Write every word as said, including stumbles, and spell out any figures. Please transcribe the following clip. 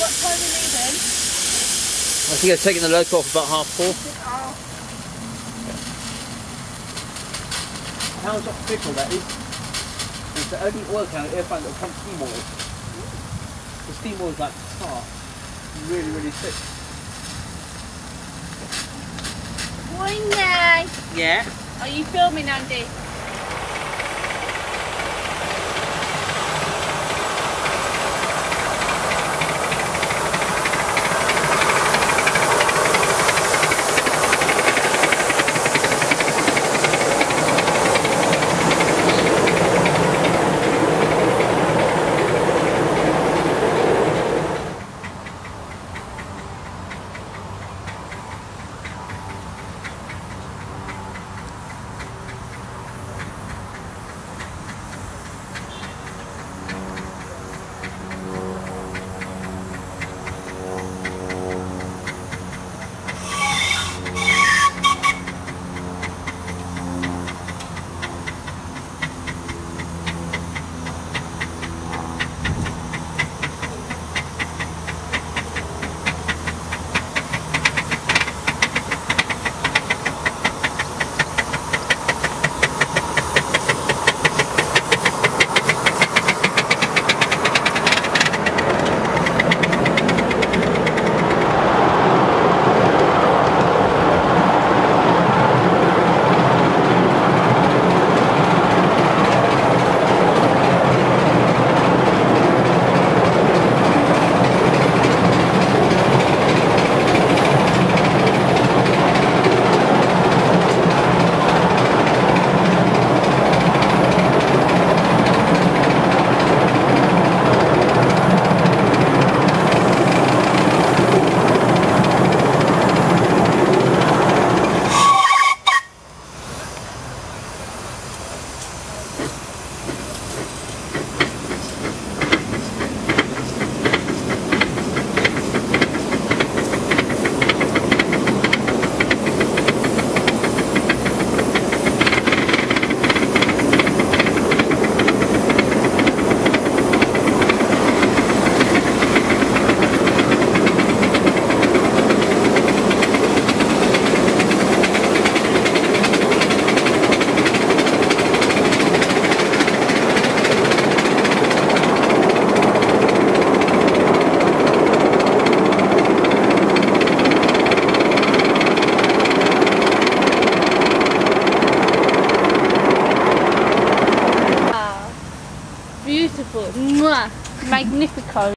what time are you leaving? I think I've taken the local off about half four. Oh. How official that is? It's the only oil can airplane that will pump steam oil. The steam oil is like tar. Really, really thick. Morning. Yeah. Are you filming, Andy? Beautiful. Mwah. Magnifico.